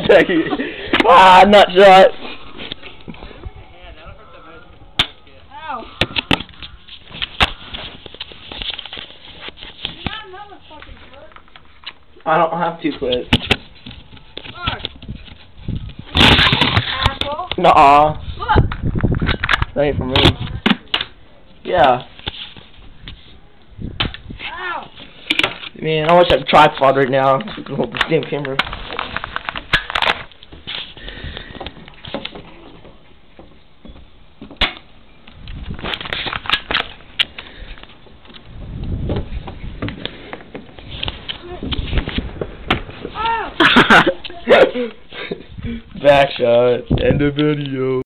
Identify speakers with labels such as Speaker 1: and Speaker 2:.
Speaker 1: Ah, nut shot.
Speaker 2: Ow. Not another fucking foot.
Speaker 1: I don't have 2 clips.
Speaker 2: Fuck. Asshole.
Speaker 1: Nuh-uh.
Speaker 2: Look.
Speaker 1: That ain't for me. Yeah.
Speaker 2: Ow.
Speaker 1: Man, I wish I had a tripod right now so I could hold this damn camera. Back shot. End of video.